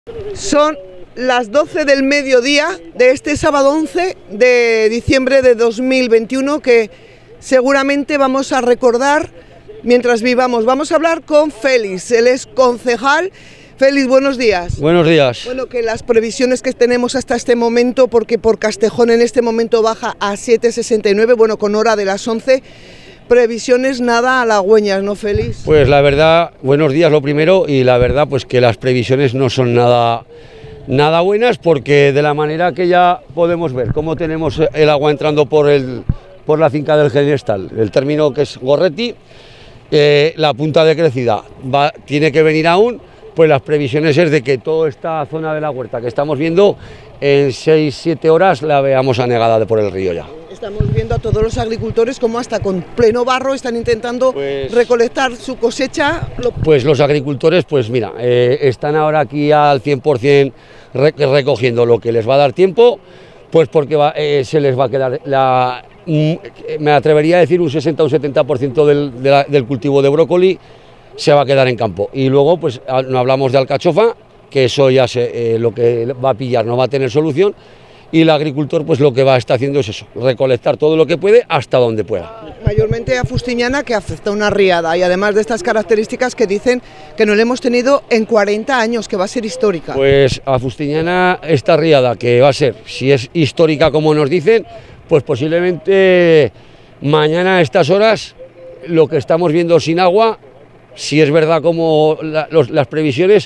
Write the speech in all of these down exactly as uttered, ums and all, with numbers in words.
Son las doce del mediodía de este sábado once de diciembre de dos mil veintiuno, que seguramente vamos a recordar mientras vivamos. Vamos a hablar con Félix, él es concejal. Félix, buenos días. Buenos días. Bueno, que las previsiones que tenemos hasta este momento, porque por Castejón en este momento baja a siete sesenta y nueve, bueno, con hora de las once, previsiones nada halagüeñas, ¿no, Félix? Pues la verdad, buenos días lo primero, y la verdad pues que las previsiones no son nada, nada buenas, porque de la manera que ya podemos ver cómo tenemos el agua entrando por, el, por la finca del Ginestal, el término que es Gorreti, eh, la punta de crecida va, tiene que venir aún, pues las previsiones es de que toda esta zona de la huerta que estamos viendo en seis siete horas la veamos anegada por el río ya. Estamos viendo a todos los agricultores como hasta con pleno barro están intentando pues, recolectar su cosecha. Pues los agricultores, pues mira, eh, están ahora aquí al cien por cien re recogiendo lo que les va a dar tiempo, pues porque va, eh, se les va a quedar, la, mm, me atrevería a decir un sesenta o un setenta por ciento del, de la, del cultivo de brócoli se va a quedar en campo. Y luego pues no hablamos de alcachofa, que eso ya se, eh, lo que va a pillar no va a tener solución. Y el agricultor pues lo que va a estar haciendo es eso, recolectar todo lo que puede hasta donde pueda. Mayormente a Fustiñana, que afecta una riada, y además de estas características que dicen que no la hemos tenido en cuarenta años, que va a ser histórica. Pues a Fustiñana esta riada, que va a ser, si es histórica como nos dicen, pues posiblemente mañana a estas horas lo que estamos viendo sin agua, si es verdad como la, los, las previsiones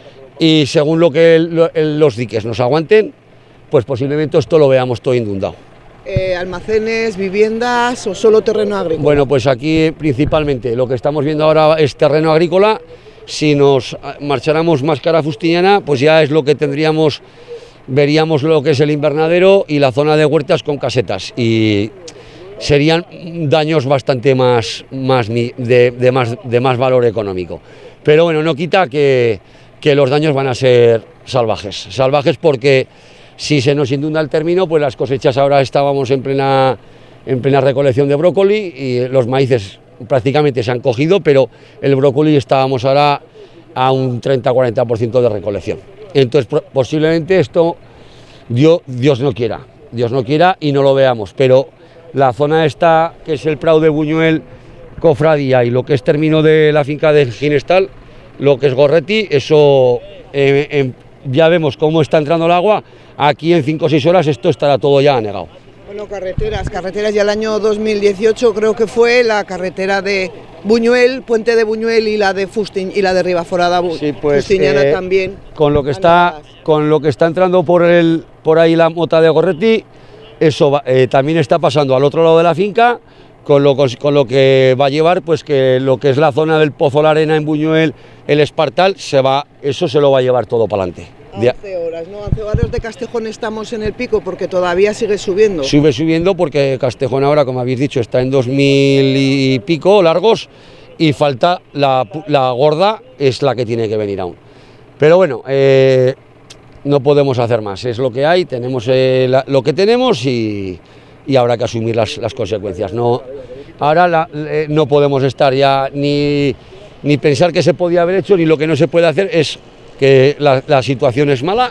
y según lo que el, el, los diques nos aguanten, pues posiblemente esto lo veamos todo inundado. Eh, ¿Almacenes, viviendas o solo terreno agrícola? Bueno, pues aquí principalmente lo que estamos viendo ahora es terreno agrícola. Si nos marcháramos más cara a Fustiñana, pues ya es lo que tendríamos, veríamos lo que es el invernadero y la zona de huertas con casetas, y serían daños bastante más, más de, de, más, de más valor económico. Pero bueno, no quita que, que los daños van a ser salvajes, salvajes porque si se nos inunda el término, pues las cosechas ahora estábamos en plena, en plena recolección de brócoli y los maíces prácticamente se han cogido, pero el brócoli estábamos ahora a un treinta a cuarenta por ciento de recolección. Entonces posiblemente esto, Dios, Dios no quiera, Dios no quiera y no lo veamos, pero la zona esta, que es el Prado de Buñuel, Cofradía, y lo que es término de la finca del Ginestal, lo que es Gorreti, eso eh, eh, ya vemos cómo está entrando el agua. Aquí en cinco o seis horas esto estará todo ya anegado. Bueno, carreteras, carreteras ya el año dos mil dieciocho creo que fue la carretera de Buñuel, Puente de Buñuel, y la de Fustiñ y la de Ribaforada, sí, pues, Fustiñana eh, también. Con lo que está, con lo que está entrando por el, por ahí la mota de Gorreti, eso va, eh, también está pasando al otro lado de la finca, con lo, con, con lo que va a llevar, pues que lo que es la zona del Pozo La Arena en Buñuel, el Espartal, se va, eso se lo va a llevar todo para adelante. once horas, ¿no? once horas de Castejón estamos en el pico porque todavía sigue subiendo. Sube subiendo porque Castejón ahora, como habéis dicho, está en dos mil y pico largos y falta la, la gorda, es la que tiene que venir aún. Pero bueno, eh, no podemos hacer más, es lo que hay, tenemos eh, la, lo que tenemos y, y habrá que asumir las, las consecuencias. No, ahora la, eh, no podemos estar ya ni, ni pensar que se podía haber hecho, ni lo que no se puede hacer es que la, la situación es mala,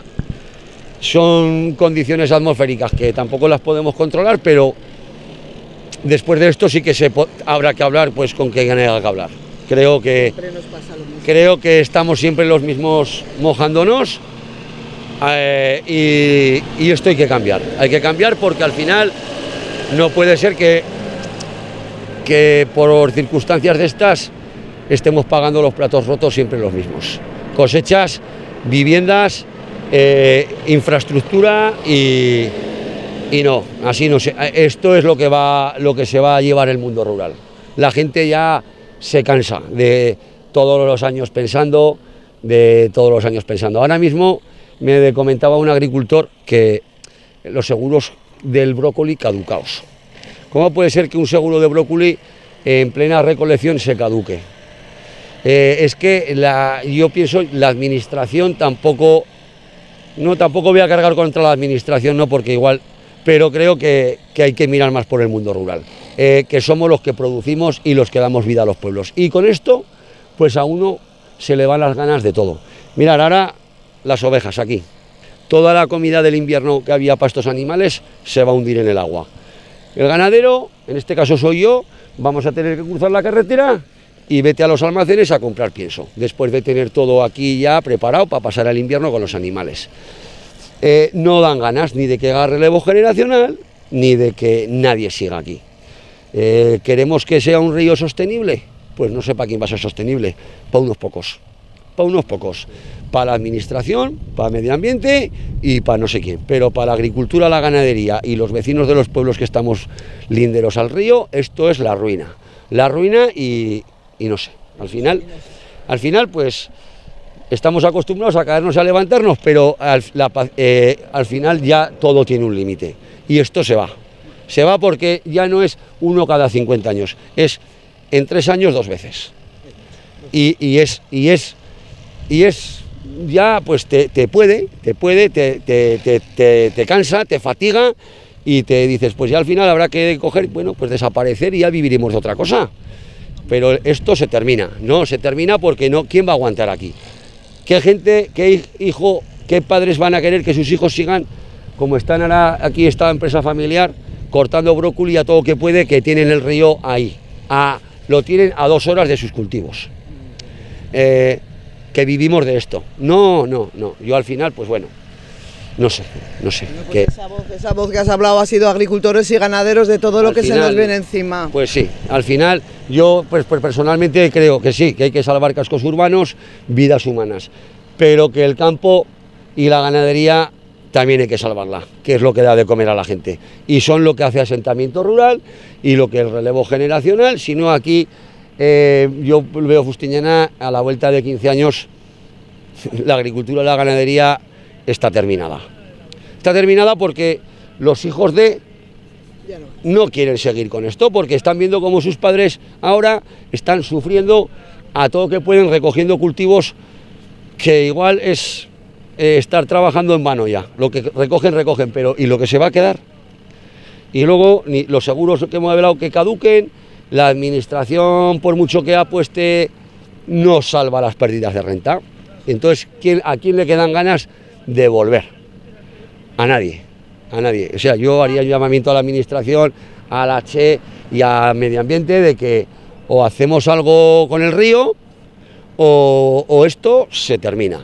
son condiciones atmosféricas que tampoco las podemos controlar, pero después de esto sí que se habrá que hablar pues con quien haya que hablar. Creo que, creo que estamos siempre los mismos mojándonos eh, y, y esto hay que cambiar, hay que cambiar porque al final no puede ser que, que por circunstancias de estas estemos pagando los platos rotos siempre los mismos. Cosechas, viviendas, eh, infraestructura y, y no, así no sé. Esto es lo que va, lo que se va a llevar el mundo rural. La gente ya se cansa de todos los años pensando, de todos los años pensando. Ahora mismo me comentaba un agricultor que los seguros del brócoli caducados. ¿Cómo puede ser que un seguro de brócoli en plena recolección se caduque? Eh, es que la, yo pienso la administración tampoco, no tampoco voy a cargar contra la administración, no porque igual, pero creo que, que hay que mirar más por el mundo rural, eh, que somos los que producimos y los que damos vida a los pueblos. Y con esto, pues a uno se le van las ganas de todo. Mirad, ahora las ovejas aquí. Toda la comida del invierno que había para estos animales se va a hundir en el agua. El ganadero, en este caso soy yo, vamos a tener que cruzar la carretera y vete a los almacenes a comprar pienso, después de tener todo aquí ya preparado para pasar el invierno con los animales. Eh, no dan ganas ni de que haga relevo generacional, ni de que nadie siga aquí. Eh, ¿Queremos que sea un río sostenible? Pues no sé para quién va a ser sostenible, para unos pocos, para unos pocos, para la administración, para el medio ambiente y para no sé quién, pero para la agricultura, la ganadería y los vecinos de los pueblos que estamos linderos al río, esto es la ruina, la ruina y, y no sé, al final, al final pues estamos acostumbrados a caernos y a levantarnos, pero al, la, eh, al final ya todo tiene un límite y esto se va, se va porque ya no es uno cada cincuenta años, es en tres años dos veces y, y es y es y es ya pues te, te puede te puede te, te, te, te, te cansa, te fatiga y te dices pues ya al final habrá que coger, bueno, pues desaparecer y ya viviremos de otra cosa, pero esto se termina, no se termina porque no, ¿quién va a aguantar aquí? ¿Qué gente, qué hijo, qué padres van a querer que sus hijos sigan como están ahora aquí esta empresa familiar cortando brócoli a todo que puede, que tienen el río ahí, a lo tienen a dos horas de sus cultivos, eh, que vivimos de esto? No, no, no, yo al final, pues bueno, no sé, no sé. Bueno, pues que, esa, voz, esa voz que has hablado ha sido agricultores y ganaderos de todo lo que final, se nos viene encima. Pues sí, al final yo pues, pues personalmente creo que sí, que hay que salvar cascos urbanos, vidas humanas, pero que el campo y la ganadería también hay que salvarla, que es lo que da de comer a la gente, y son lo que hace asentamiento rural y lo que el relevo generacional, si no aquí eh, yo veo Fustiñana a la vuelta de quince años, la agricultura y la ganadería está terminada, está terminada porque los hijos de no quieren seguir con esto, porque están viendo cómo sus padres ahora están sufriendo a todo que pueden, recogiendo cultivos que igual es Eh, estar trabajando en vano ya, lo que recogen, recogen, pero ¿y lo que se va a quedar? Y luego ni los seguros que hemos hablado que caduquen, la administración por mucho que apueste no salva las pérdidas de renta. Entonces, ¿quién, ¿a quién le quedan ganas de volver? A nadie, a nadie. O sea, yo haría un llamamiento a la administración, a la Che y a Medio Ambiente de que o hacemos algo con el río o, o esto se termina.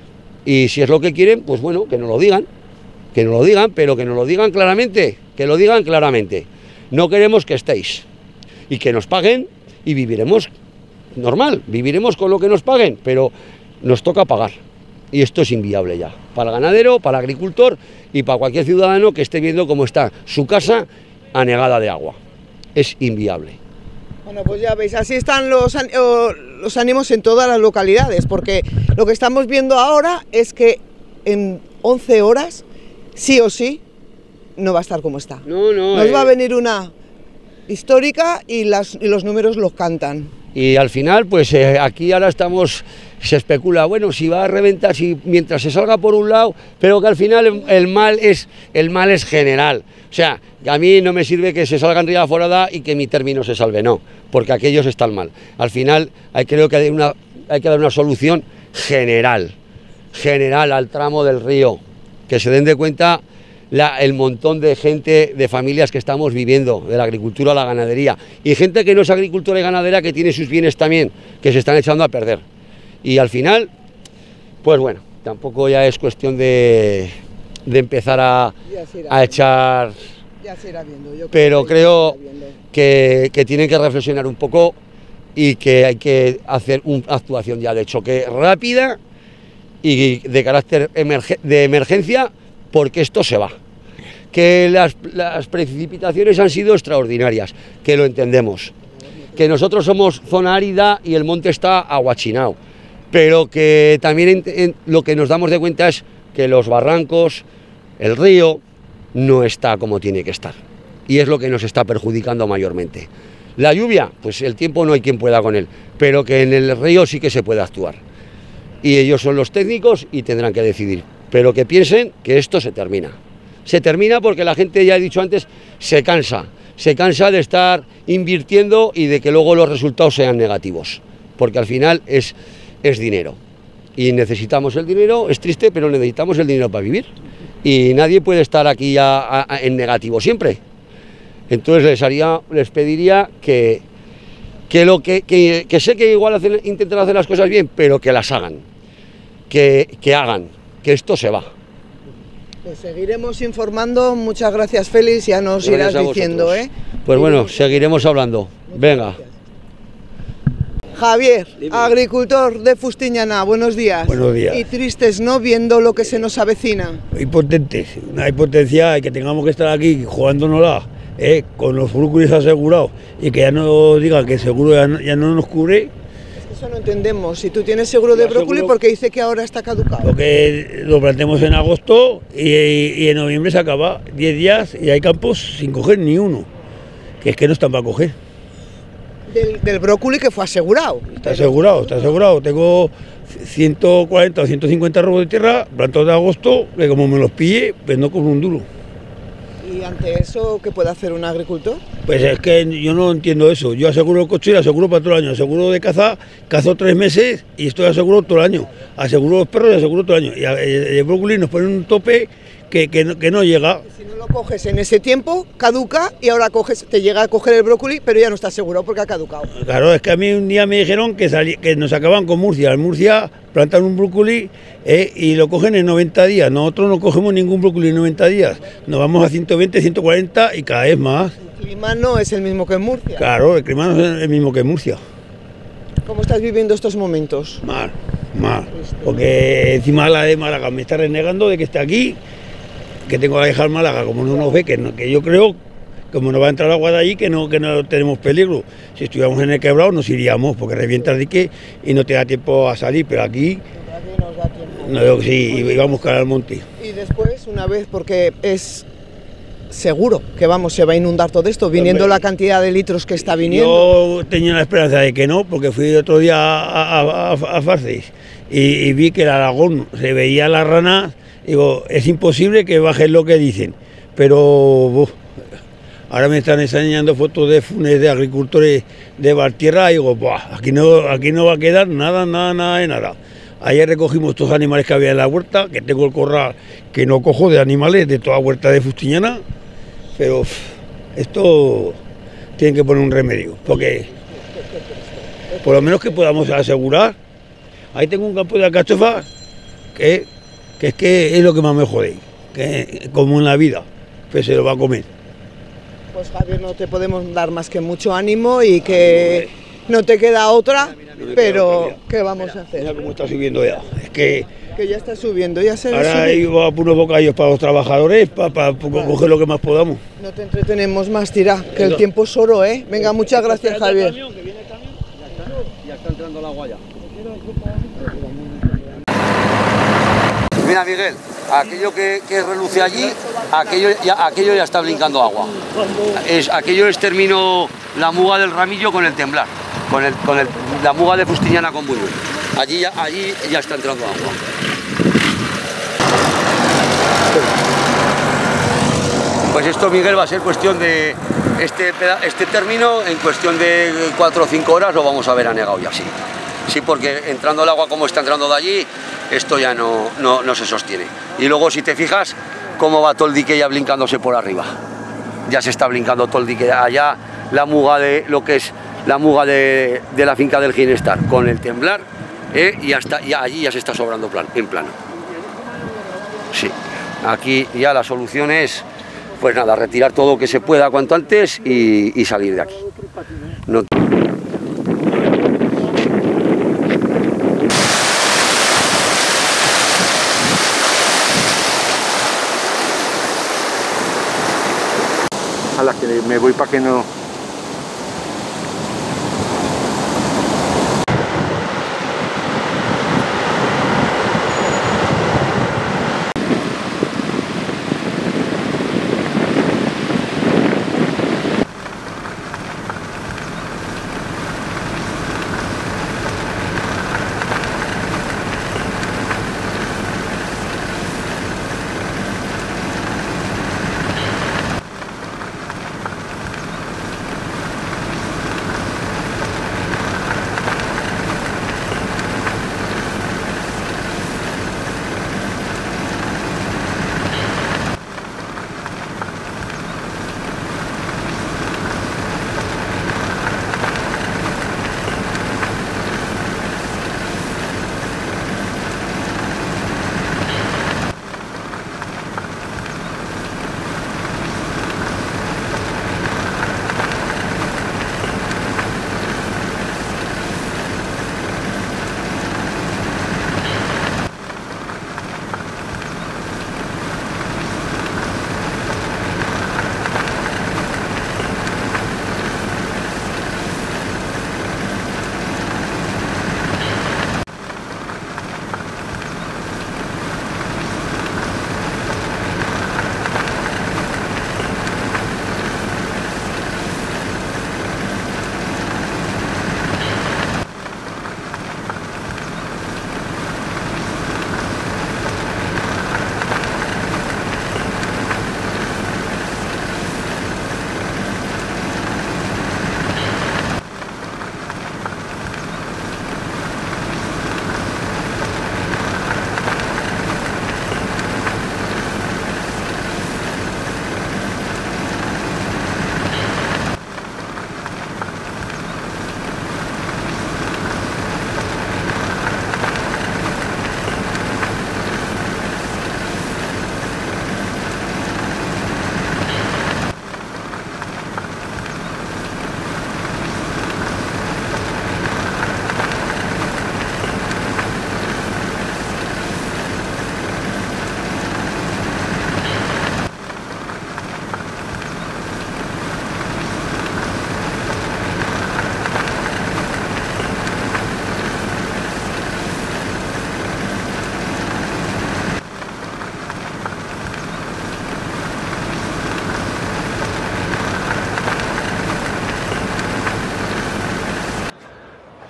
Y si es lo que quieren, pues bueno, que nos lo digan, que nos lo digan, pero que nos lo digan claramente, que lo digan claramente. No queremos que estéis y que nos paguen y viviremos normal, viviremos con lo que nos paguen, pero nos toca pagar. Y esto es inviable ya, para el ganadero, para el agricultor y para cualquier ciudadano que esté viendo cómo está su casa anegada de agua. Es inviable. Bueno, pues ya veis, así están los, los ánimos en todas las localidades, porque lo que estamos viendo ahora es que en once horas, sí o sí, no va a estar como está. No, no, Nos eh... va a venir una histórica y, las, y los números los cantan. Y al final, pues eh, aquí ahora estamos, se especula, bueno, si va a reventar, si mientras se salga por un lado, pero que al final el, el mal es el mal es general. O sea, que a mí no me sirve que se salga en Ría Forada y que mi término se salve, no, porque aquellos están mal. Al final hay, creo que hay, una, hay que dar una solución general, general al tramo del río, que se den de cuenta la, el montón de gente, de familias que estamos viviendo, de la agricultura a la ganadería, y gente que no es agricultora y ganadera que tiene sus bienes también, que se están echando a perder. Y al final, pues bueno, tampoco ya es cuestión de... de empezar a, a echar, ya se irá viendo. Yo creo pero que creo que, que tienen que reflexionar un poco y que hay que hacer una actuación ya de choque rápida y de carácter emerge, de emergencia, porque esto se va. Que las, las precipitaciones han sido extraordinarias, que lo entendemos, que nosotros somos zona árida y el monte está aguachinado, pero que también en, en, lo que nos damos de cuenta es que los barrancos, el río, no está como tiene que estar. Y es lo que nos está perjudicando mayormente. La lluvia, pues el tiempo no hay quien pueda con él, pero que en el río sí que se puede actuar. Y ellos son los técnicos y tendrán que decidir. Pero que piensen que esto se termina. Se termina porque la gente, ya he dicho antes, se cansa. Se cansa de estar invirtiendo y de que luego los resultados sean negativos. Porque al final es, es dinero. y necesitamos el dinero, es triste, pero necesitamos el dinero para vivir. Y nadie puede estar aquí a, a, a, en negativo siempre. Entonces les haría, les pediría que, que, lo que, que, que sé que igual hacen, intentan hacer las cosas bien, pero que las hagan, que, que hagan, que esto se va. Pues seguiremos informando, muchas gracias Félix, ya nos gracias irás diciendo, ¿eh? Pues bueno, seguiremos hablando, muchas venga. Gracias. Javier, Dime. Agricultor de Fustiñana, buenos días. Buenos días. Y tristes, ¿no?, viendo lo que se nos avecina. Impotentes, una impotencia y que tengamos que estar aquí jugándonosla, ¿eh?, con los brúculis asegurados y que ya no digan que el seguro ya no, ya no nos cubre. Es que eso no entendemos. Si tú tienes seguro de brócoli, ¿por qué dice que ahora está caducado? Porque lo plantemos en agosto y, y, y en noviembre se acaba, diez días y hay campos sin coger ni uno, que es que no están para coger. Del, del brócoli que fue asegurado. Está asegurado, está asegurado. Tengo ciento cuarenta o ciento cincuenta robos de tierra, plantados de agosto, que como me los pille, pues no cobro un duro. ¿Y ante eso qué puede hacer un agricultor? Pues es que yo no entiendo eso. Yo aseguro el coche y lo aseguro para todo el año. Aseguro de caza, cazo tres meses y estoy aseguro todo el año. Aseguro los perros y aseguro todo el año. Y el brócoli nos pone un tope que, que, no, que no llega. Si no lo coges en ese tiempo, caduca y ahora coges, te llega a coger el brócoli, pero ya no está asegurado porque ha caducado. Claro, es que a mí un día me dijeron que, salí, que nos acaban con Murcia. En Murcia plantan un brócoli eh, y lo cogen en noventa días. Nosotros no cogemos ningún brócoli en noventa días. Nos vamos a ciento veinte, ciento cuarenta y cada vez más. El clima no es el mismo que en Murcia. Claro, el clima no es el mismo que en Murcia. ¿Cómo estás viviendo estos momentos? Mal, mal. Porque encima la de Málaga me está renegando de que esté aquí, que tengo que dejar Málaga, como no nos ve, que, no, que yo creo, como no va a entrar agua de allí, que no, que no tenemos peligro. Si estuviéramos en el quebrado nos iríamos, porque revienta el dique y no te da tiempo a salir, pero aquí nos da tiempo. No, sí, íbamos a buscar al monte. Y después, una vez, porque es seguro que vamos, se va a inundar todo esto, viniendo Hombre, la cantidad de litros que está viniendo. Yo tenía la esperanza de que no, porque fui otro día a, a, a, a Farces y, y vi que el Aragón se veía las ranas. Digo, es imposible que bajen lo que dicen, pero uf, ahora me están enseñando fotos de funes de agricultores de Valtierra y digo, buah, aquí no, aquí no va a quedar nada, nada, nada de nada. Ayer recogimos estos animales que había en la huerta, que tengo el corral que no cojo de animales de toda huerta de Fustiñana, pero uf, esto tienen que poner un remedio, porque por lo menos que podamos asegurar. Ahí tengo un campo de alcachofas que... que es que es lo que más me jode, que como en la vida, pues se lo va a comer. Pues Javier, no te podemos dar más que mucho ánimo y que no te queda otra, no pero queda otra, ¿qué vamos mira, a hacer? Mira cómo está subiendo ya, es que... Que ya está subiendo, ya se ahora hay unos bocadillos para los trabajadores, para, para, para vale. coger lo que más podamos. No te entretenemos más, tira, que el tiempo es oro, ¿eh? Venga, muchas gracias, Javier. Ya está, ya está entrando el agua ya. Mira, Miguel, aquello que, que reluce allí, aquello ya, aquello ya está brincando agua. Es, aquello es termino la muga del Ramillo con el temblar, con, el, con el, la muga de Fustiñana con Buñuel. Allí ya, allí ya está entrando agua. Pues esto, Miguel, va a ser cuestión de este, este término, en cuestión de cuatro o cinco horas lo vamos a ver anegado ya, sí. Sí, porque entrando el agua como está entrando de allí, esto ya no, no, no se sostiene. Y luego, si te fijas, cómo va todo el dique ya blincándose por arriba. Ya se está blincando todo el dique. Allá la muga de lo que es la muga de, de la finca del Ginestar con el temblar, ¿eh? y, hasta, y allí ya se está sobrando plan, en plano. Sí, aquí ya la solución es, pues nada, retirar todo lo que se pueda cuanto antes y, y salir de aquí. No. A la que me voy para que no...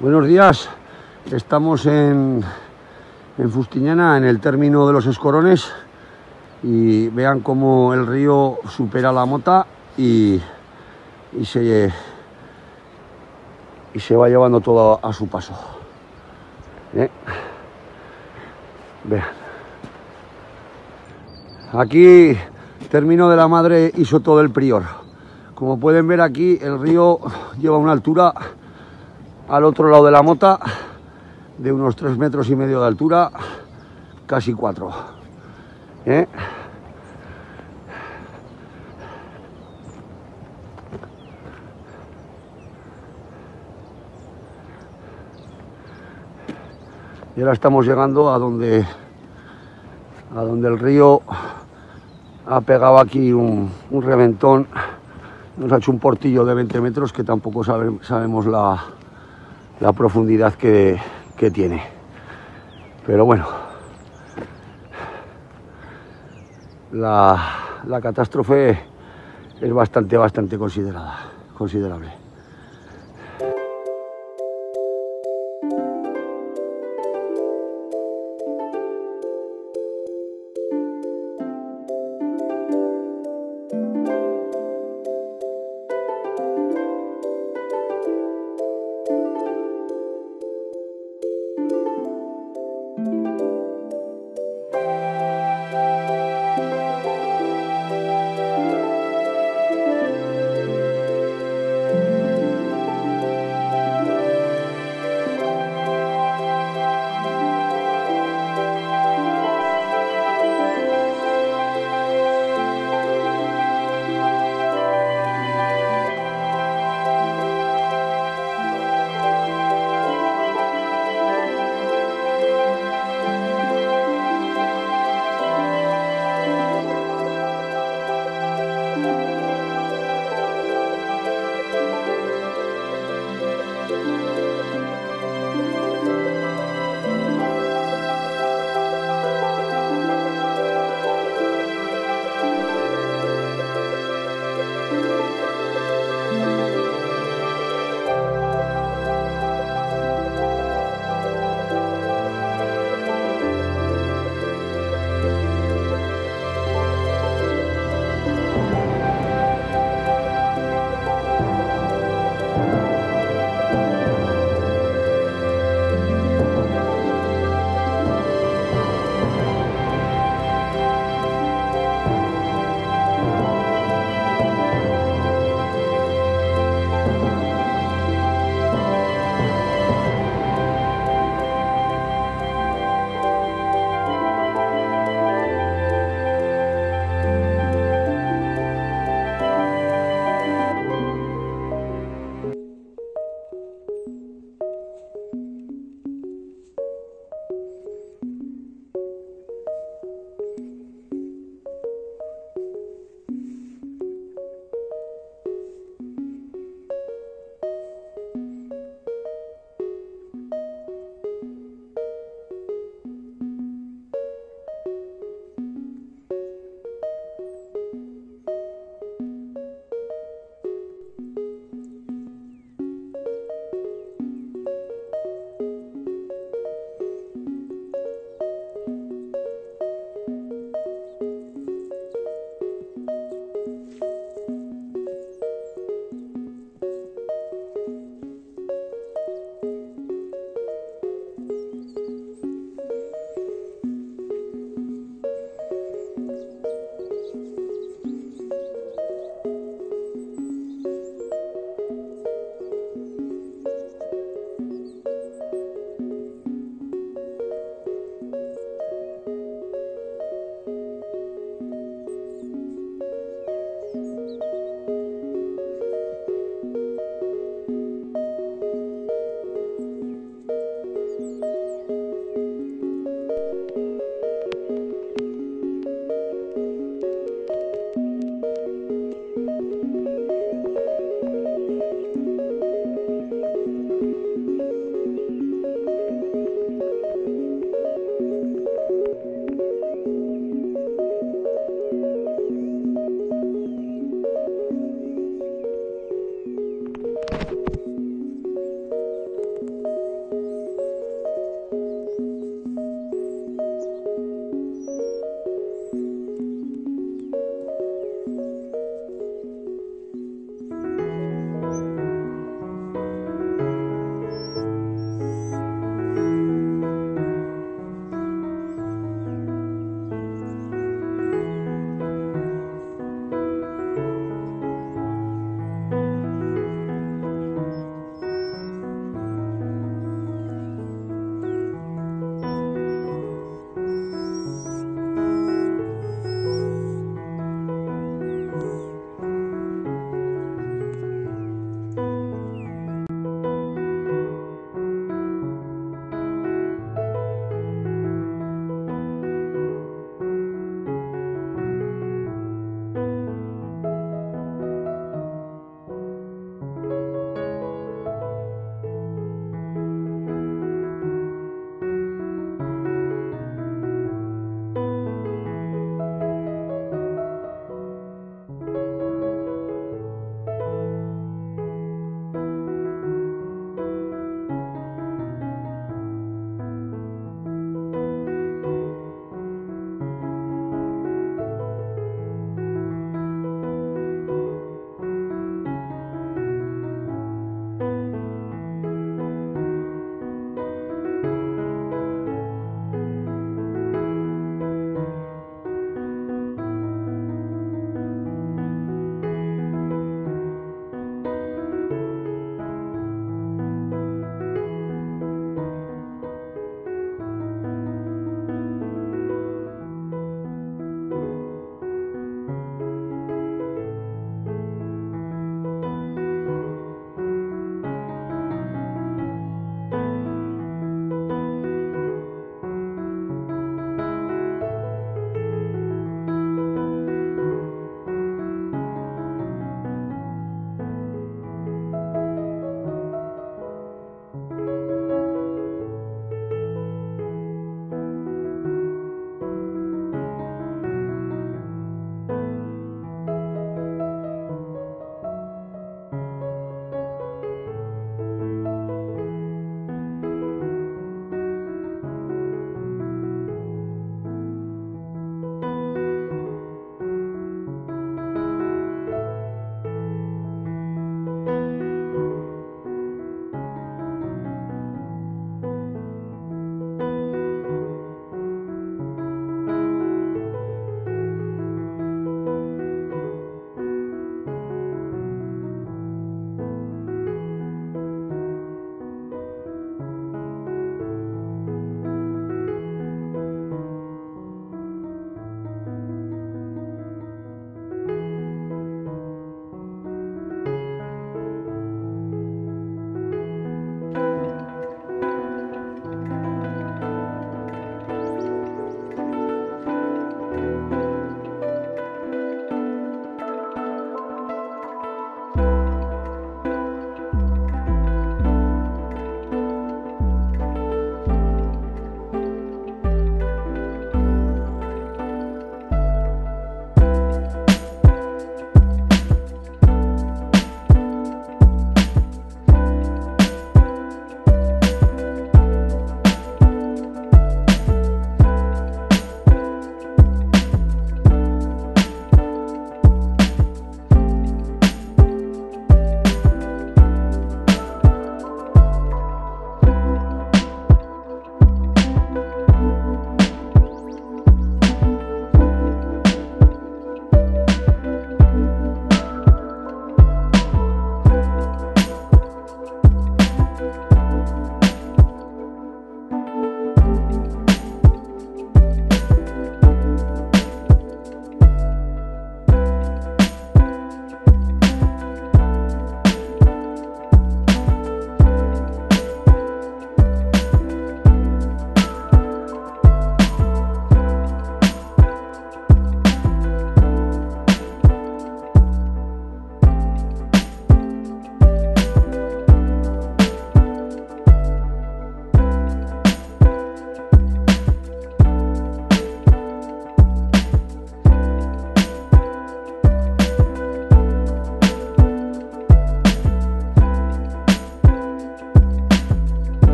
Buenos días, estamos en, en Fustiñana, en el término de los Escorones, y vean cómo el río supera la Mota y, y, se, y se va llevando todo a su paso. ¿Eh? Vean. Aquí, término de la Madre y Soto del Prior. Como pueden ver aquí, el río lleva una altura al otro lado de la Mota de unos tres metros y medio de altura, casi cuatro. ¿Eh? Y ahora estamos llegando a donde, a donde el río ha pegado aquí un, un reventón. Nos ha hecho un portillo de veinte metros que tampoco sabe, sabemos la, la profundidad que, que tiene. Pero bueno, la, la catástrofe es bastante, bastante considerada, considerable.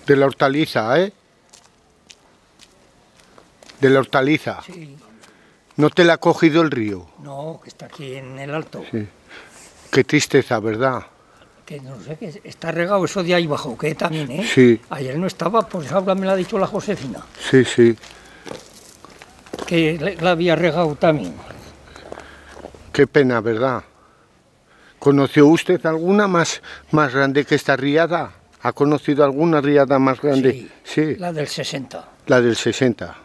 De la hortaliza, ¿eh? De la hortaliza. Sí. ¿No te la ha cogido el río? No, que está aquí en el alto. Sí. Qué tristeza, ¿verdad? Que no sé, que está regado eso de ahí bajo, que también, ¿eh? Sí. Ayer no estaba, pues ahora me lo ha dicho la Josefina. Sí, sí. Que la había regado también. Qué pena, ¿verdad? ¿Conoció usted alguna más, más grande que esta riada? ¿Ha conocido alguna riada más grande? Sí, sí. La del sesenta. La del sesenta.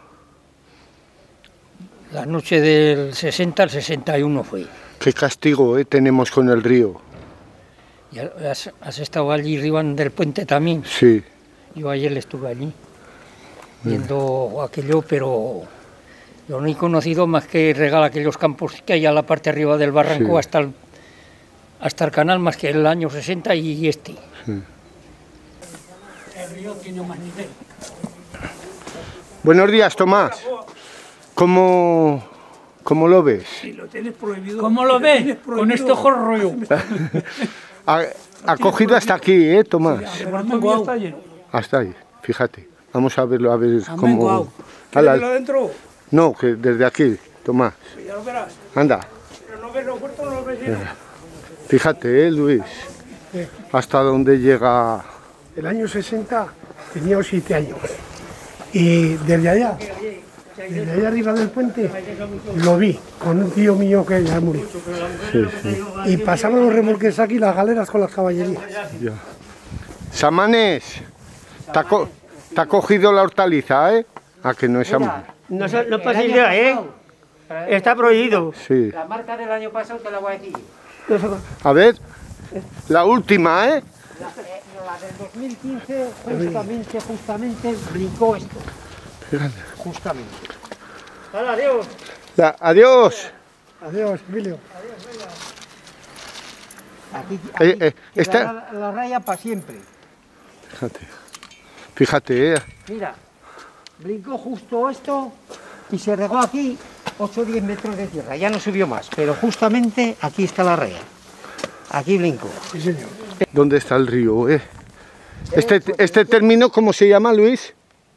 La noche del sesenta al sesenta y uno fue. Qué castigo ¿eh? tenemos con el río. ¿Y has, has estado allí arriba del puente también? Sí. Yo ayer estuve allí, viendo aquello, pero yo no he conocido más que regar aquellos campos que hay a la parte arriba del barranco, sí, hasta, el, hasta el canal, más que el año sesenta y este. Sí. El río tiene más nivel. Buenos días, Tomás. ¿Cómo, cómo lo ves? Si lo tienes prohibido. ¿Cómo lo ves? Con este rollo. ha, ha cogido hasta aquí, ¿eh, Tomás? Sí, está lleno. Hasta ahí, fíjate. Vamos a verlo, a ver ha cómo... ¿Quieres verlo adentro? No, que desde aquí, Tomás. Ya lo verás. Anda. Pero no ves lo puerto, no lo ves lleno. Fíjate, ¿eh, Luis? ¿Eh? Hasta dónde llega... El año sesenta tenía siete años. Y desde allá, desde allá arriba del puente, lo vi con un tío mío que ya murió. Sí, sí. Y pasaban los remolques aquí, las galeras con las caballerías. Ya. Samanes, te ha, co te ha cogido la hortaliza, ¿eh? ¿A que no es Samanes? No, no pasa idea, ¿eh? Está prohibido. Sí. La marca del año pasado te la voy a decir. A ver, la última, ¿eh? La, la del dos mil quince, justamente, justamente, brincó esto. Fíjate. Justamente. Vale, adiós. La, adiós. Adiós, Emilio. Aquí, aquí Eh, eh, esta... la, la raya para siempre. Fíjate, fíjate, ¿eh? Mira, brincó justo esto y se regó aquí ocho o diez metros de tierra. Ya no subió más, pero justamente aquí está la raya. Aquí brincó. Sí, señor. ¿Dónde está el río, eh? Este, este término, ¿cómo se llama, Luis?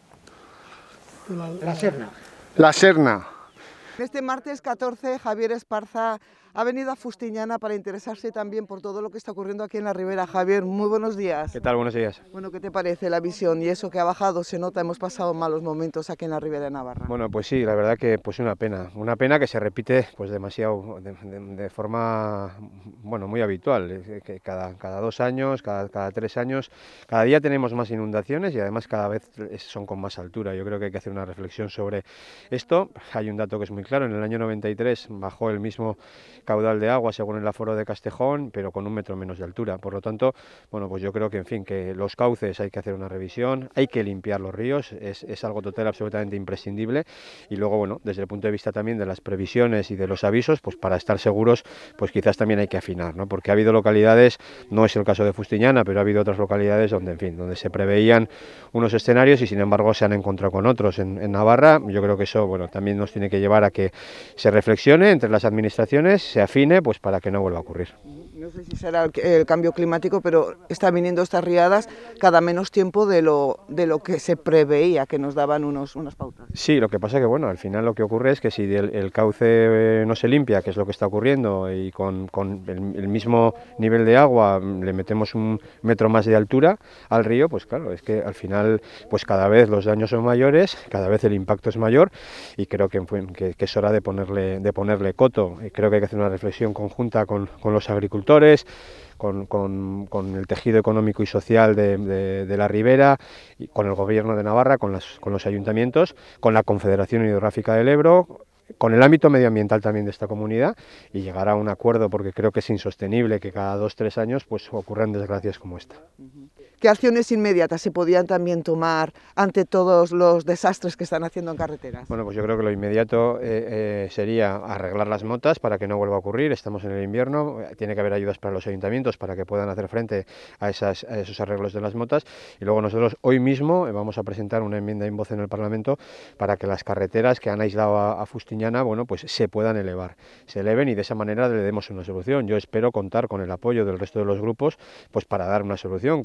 La, la Serna. La Serna. Este martes catorce, Javier Esparza ha venido a Fustiñana para interesarse también por todo lo que está ocurriendo aquí en la Ribera. Javier, muy buenos días. ¿Qué tal? Buenos días. Bueno, ¿qué te parece la visión? Y eso que ha bajado, se nota, hemos pasado malos momentos aquí en la Ribera de Navarra. Bueno, pues sí, la verdad que pues una pena, una pena que se repite pues demasiado, de, de, de forma, bueno, muy habitual, que cada, cada dos años, cada, cada tres años, cada día tenemos más inundaciones y además cada vez son con más altura. Yo creo que hay que hacer una reflexión sobre esto. Hay un dato que es muy claro, en el año noventa y tres bajó el mismo caudal de agua según el aforo de Castejón, pero con un metro menos de altura. Por lo tanto, bueno, pues yo creo que, en fin, que los cauces hay que hacer una revisión, hay que limpiar los ríos, es, es algo total, absolutamente imprescindible. Y luego, bueno, desde el punto de vista también de las previsiones y de los avisos, pues para estar seguros, pues quizás también hay que afinar, ¿no? Porque ha habido localidades, no es el caso de Fustiñana, pero ha habido otras localidades donde, en fin, donde se preveían unos escenarios y sin embargo se han encontrado con otros. En, en Navarra, yo creo que eso, bueno, también nos tiene que llevar a que se reflexione entre las administraciones, se afine, pues para que no vuelva a ocurrir. No sé si será el, el cambio climático, pero están viniendo estas riadas cada menos tiempo de lo, de lo que se preveía, que nos daban unos, unas pautas. Sí, lo que pasa que, bueno, al final lo que ocurre es que si el, el cauce no se limpia, que es lo que está ocurriendo, y con, con el, el mismo nivel de agua le metemos un metro más de altura al río, pues claro, es que al final pues cada vez los daños son mayores, cada vez el impacto es mayor y creo que, que, que es hora de ponerle, de ponerle coto. Y creo que hay que hacer una reflexión conjunta con, con los agricultores, Con, con, con el tejido económico y social de, de, de la Ribera, y con el Gobierno de Navarra, con, las, con los ayuntamientos, con la Confederación Hidrográfica del Ebro, con el ámbito medioambiental también de esta comunidad y llegar a un acuerdo, porque creo que es insostenible que cada dos o tres años pues, ocurran desgracias como esta. ¿Qué acciones inmediatas se podían también tomar ante todos los desastres que están haciendo en carreteras? Bueno, pues yo creo que lo inmediato eh, eh, sería arreglar las motas para que no vuelva a ocurrir. Estamos en el invierno, tiene que haber ayudas para los ayuntamientos para que puedan hacer frente a, esas, a esos arreglos de las motas. Y luego nosotros hoy mismo vamos a presentar una enmienda en voz en el Parlamento para que las carreteras que han aislado a, a Fustiñana, bueno, pues se puedan elevar, se eleven y de esa manera le demos una solución. Yo espero contar con el apoyo del resto de los grupos pues para dar una solución, que sería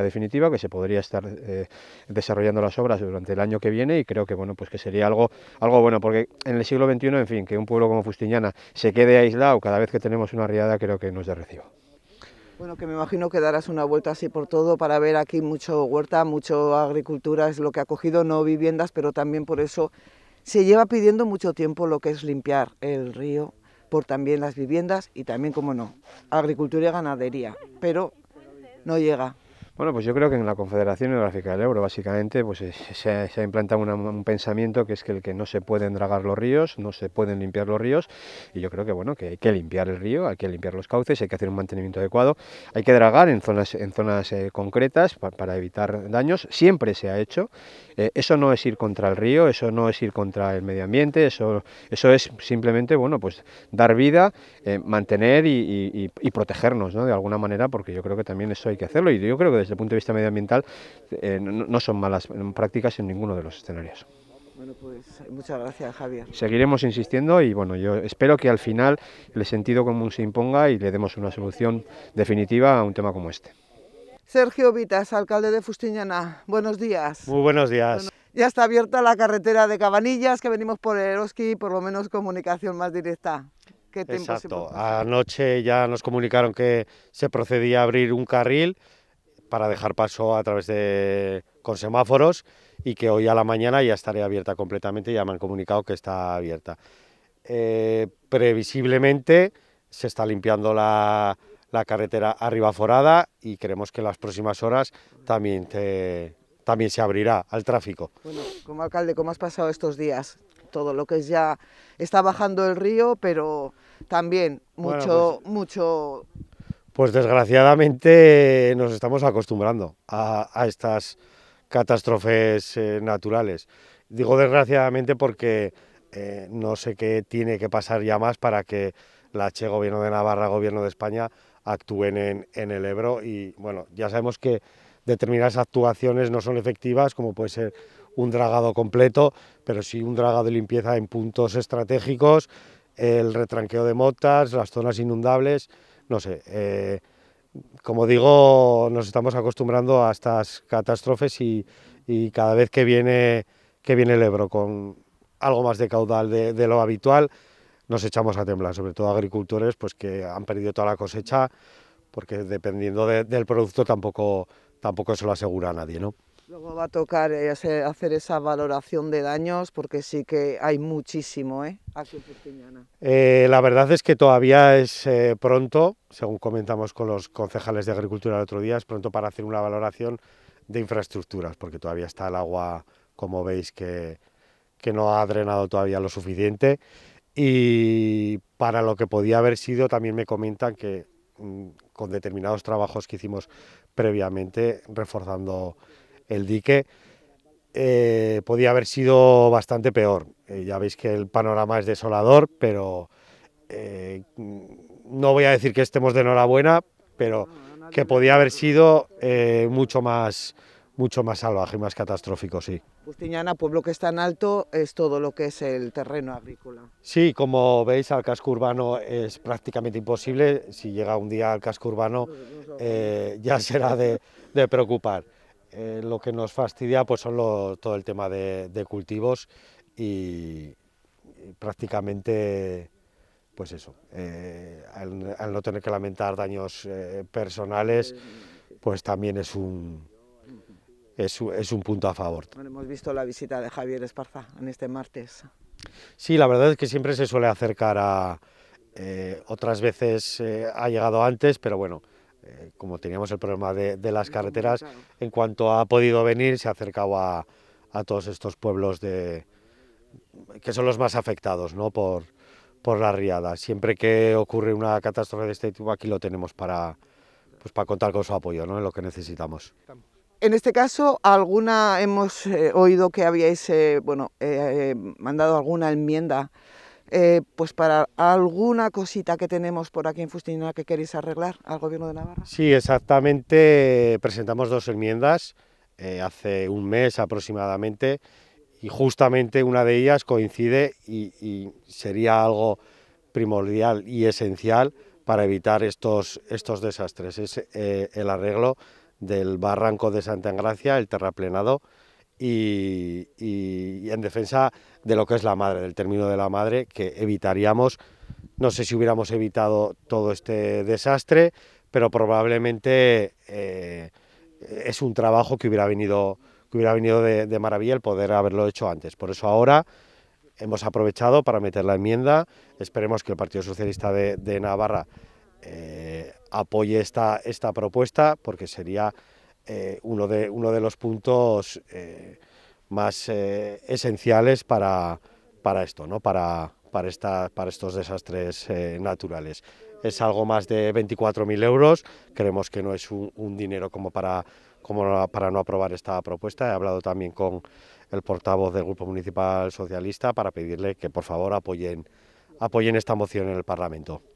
definitiva, que se podría estar eh, desarrollando las obras durante el año que viene, y creo que bueno, pues que sería algo, algo bueno, porque en el siglo veintiuno, en fin, que un pueblo como Fustiñana se quede aislado cada vez que tenemos una riada, creo que no es de recibo. Bueno, que me imagino que darás una vuelta así por todo para ver aquí mucho huerta, mucho agricultura, es lo que ha cogido, no viviendas, pero también por eso se lleva pidiendo mucho tiempo lo que es limpiar el río, por también las viviendas y también, como no, agricultura y ganadería, pero no llega. Bueno, pues yo creo que en la Confederación Hidrográfica del Ebro, básicamente, pues se, se ha implantado una, un pensamiento que es que el que no se pueden dragar los ríos, no se pueden limpiar los ríos, y yo creo que bueno, que hay que limpiar el río, hay que limpiar los cauces, hay que hacer un mantenimiento adecuado, hay que dragar en zonas, en zonas eh, concretas pa, para evitar daños, siempre se ha hecho, eh, eso no es ir contra el río, eso no es ir contra el medio ambiente, eso, eso es simplemente, bueno, pues dar vida, eh, mantener y, y, y protegernos, ¿no?, de alguna manera, porque yo creo que también eso hay que hacerlo, y yo creo que desde desde el punto de vista medioambiental eh, no, no son malas prácticas en ninguno de los escenarios. Bueno, pues muchas gracias, Javier. Seguiremos insistiendo y bueno, yo espero que al final el sentido común se imponga y le demos una solución definitiva a un tema como este. Sergio Vitas, alcalde de Fustiñana, buenos días. Muy buenos días. Bueno, ya está abierta la carretera de Cabanillas, que venimos por Eroski, por lo menos comunicación más directa. ¿Qué tiempo? Exacto, anoche ya nos comunicaron que se procedía a abrir un carril para dejar paso a través de con semáforos y que hoy a la mañana ya estaría abierta completamente, ya me han comunicado que está abierta. Eh, previsiblemente se está limpiando la, la carretera arriba forada y creemos que en las próximas horas también, te, también se abrirá al tráfico. Bueno, como alcalde, ¿cómo has pasado estos días? Todo lo que es ya, está bajando el río, pero también mucho, bueno, pues, mucho... Pues desgraciadamente nos estamos acostumbrando a, a estas catástrofes eh, naturales. Digo desgraciadamente porque eh, no sé qué tiene que pasar ya más para que la H, Gobierno de Navarra, Gobierno de España actúen en, en el Ebro y bueno, ya sabemos que determinadas actuaciones no son efectivas, como puede ser un dragado completo, pero sí un dragado de limpieza en puntos estratégicos, el retranqueo de motas, las zonas inundables. No sé, eh, como digo, nos estamos acostumbrando a estas catástrofes y, y cada vez que viene, que viene el Ebro con algo más de caudal de, de lo habitual, nos echamos a temblar, sobre todo agricultores pues que han perdido toda la cosecha, porque dependiendo de, del producto tampoco, tampoco se lo asegura a nadie, ¿no? Luego va a tocar eh, hacer esa valoración de daños, porque sí que hay muchísimo, ¿eh?, aquí en Fustiñana. Eh, la verdad es que todavía es eh, pronto, según comentamos con los concejales de Agricultura el otro día, es pronto para hacer una valoración de infraestructuras, porque todavía está el agua, como veis, que, que no ha drenado todavía lo suficiente, y para lo que podía haber sido, también me comentan que mmm, con determinados trabajos que hicimos previamente, reforzando el dique, eh, podía haber sido bastante peor. Eh, ya veis que el panorama es desolador, pero eh, no voy a decir que estemos de enhorabuena, pero que podía haber sido eh, mucho más, mucho más salvaje y más catastrófico, sí. Fustiñana, pueblo que está en alto, es todo lo que es el terreno agrícola. Sí, como veis, al casco urbano es prácticamente imposible. Si llega un día al casco urbano, eh, ya será de, de preocupar. Eh, lo que nos fastidia pues son lo, todo el tema de, de cultivos y, y prácticamente pues eso, eh, al, al no tener que lamentar daños eh, personales, pues también es un, es, es un punto a favor. Bueno, hemos visto la visita de Javier Esparza en este martes. Sí, la verdad es que siempre se suele acercar a, eh, otras veces eh, ha llegado antes, pero bueno, Eh, como teníamos el problema de, de las carreteras, en cuanto ha podido venir se ha acercado a, a todos estos pueblos de, que son los más afectados, ¿no?, por, por la riada. Siempre que ocurre una catástrofe de este tipo, aquí lo tenemos para, pues, para contar con su apoyo, ¿no?, en lo que necesitamos. En este caso, alguna hemos eh, oído que habíais eh, bueno, eh, mandado alguna enmienda Eh, pues para alguna cosita que tenemos por aquí en Fustiñana que queréis arreglar al Gobierno de Navarra. Sí, exactamente, presentamos dos enmiendas eh, hace un mes aproximadamente y justamente una de ellas coincide y, y sería algo primordial y esencial para evitar estos, estos desastres, es eh, el arreglo del barranco de Santa Engracia, el terraplenado, y, y, y en defensa de lo que es la Madre, del término de la Madre, que evitaríamos, no sé si hubiéramos evitado todo este desastre, pero probablemente eh, es un trabajo que hubiera venido, que hubiera venido de, de maravilla el poder haberlo hecho antes. Por eso ahora hemos aprovechado para meter la enmienda. Esperemos que el Partido Socialista de, de Navarra eh, apoye esta, esta propuesta, porque sería eh, uno, de, uno de los puntos eh, más eh, esenciales para, para esto, ¿no? para, para, esta, para estos desastres eh, naturales. Es algo más de veinticuatro mil euros, creemos que no es un, un dinero como para, como para no aprobar esta propuesta. He hablado también con el portavoz del Grupo Municipal Socialista para pedirle que por favor apoyen, apoyen esta moción en el Parlamento.